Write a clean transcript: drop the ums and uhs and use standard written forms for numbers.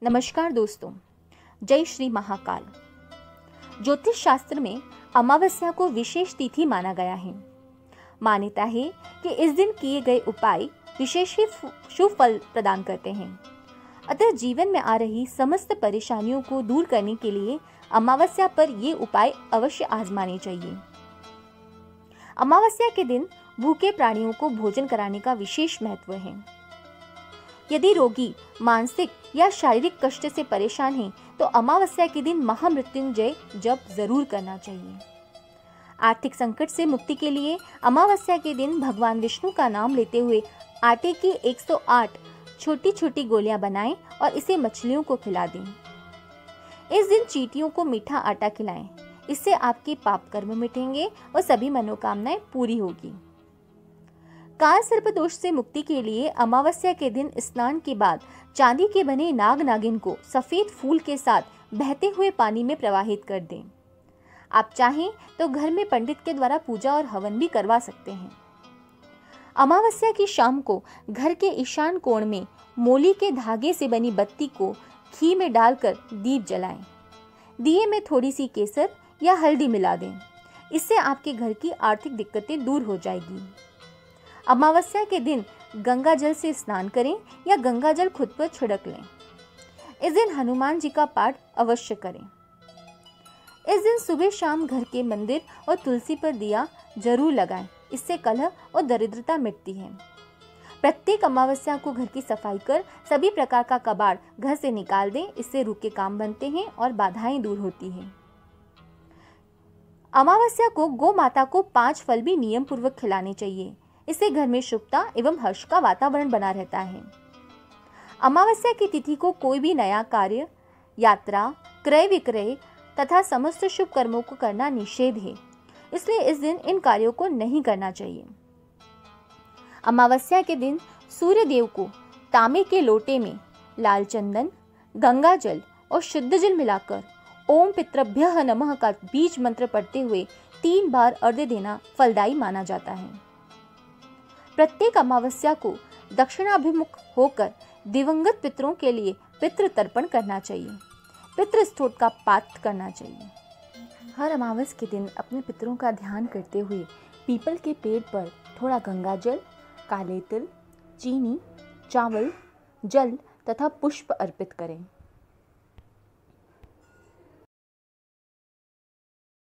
नमस्कार दोस्तों, जय श्री महाकाल। ज्योतिष शास्त्र में अमावस्या को विशेष तिथि माना गया है। मान्यता है कि इस दिन किए गए उपाय विशेष ही शुभ फल प्रदान करते हैं। अतः जीवन में आ रही समस्त परेशानियों को दूर करने के लिए अमावस्या पर ये उपाय अवश्य आजमाने चाहिए। अमावस्या के दिन भूखे प्राणियों को भोजन कराने का विशेष महत्व है। यदि रोगी मानसिक या शारीरिक कष्ट से परेशान है तो अमावस्या के दिन महामृत्युंजय जप जरूर करना चाहिए। आर्थिक संकट से मुक्ति के लिए अमावस्या के दिन भगवान विष्णु का नाम लेते हुए आटे की 108 छोटी छोटी गोलियां बनाएं और इसे मछलियों को खिला दें। इस दिन चींटियों को मीठा आटा खिलाएं। इससे आपके पाप कर्म मिटेंगे और सभी मनोकामनाएं पूरी होगी। काल सर्प दोष से मुक्ति के लिए अमावस्या के दिन स्नान के बाद चांदी के बने नाग नागिन को सफेद फूल के साथ बहते हुए पानी में प्रवाहित कर दें। आप चाहें तो घर में पंडित के द्वारा पूजा और हवन भी करवा सकते हैं। अमावस्या की शाम को घर के ईशान कोण में मोली के धागे से बनी बत्ती को घी में डालकर दीप जलाएं। दिए में थोड़ी सी केसर या हल्दी मिला दें। इससे आपके घर की आर्थिक दिक्कतें दूर हो जाएगी। अमावस्या के दिन गंगा जल से स्नान करें या गंगा जल खुद पर छिड़क लें। इस दिन हनुमान जी का पाठ अवश्य करें। इस दिन सुबह शाम घर के मंदिर और तुलसी पर दिया जरूर लगाएं। इससे कलह और दरिद्रता मिटती है। प्रत्येक अमावस्या को घर की सफाई कर सभी प्रकार का कबाड़ घर से निकाल दें। इससे रूखे काम बनते हैं और बाधाएं दूर होती हैं। अमावस्या को गौ माता को 5 फल भी नियम पूर्वक खिलाने चाहिए। इससे घर में शुभता एवं हर्ष का वातावरण बना रहता है। अमावस्या की तिथि को कोई भी नया कार्य, यात्रा, क्रय विक्रय तथा समस्त शुभ कर्मों को करना निषेध है। इसलिए इस दिन इन कार्यों को नहीं करना चाहिए। अमावस्या के दिन सूर्य देव को तांबे के लोटे में लाल चंदन, गंगा जल और शुद्ध जल मिलाकर ओम पितृभ्यः नमः का बीज मंत्र पढ़ते हुए 3 बार अर्घ्य देना फलदायी माना जाता है। प्रत्येक अमावस्या को दक्षिणाभिमुख होकर दिवंगत पितरों के लिए पितृ तर्पण करना चाहिए। पितृ स्तोत्र का पाठ करना चाहिए। हर अमावस के दिन अपने पितरों का ध्यान करते हुए पीपल के पेड़ पर थोड़ा गंगा जल, काले तिल, चीनी, चावल, जल तथा पुष्प अर्पित करें।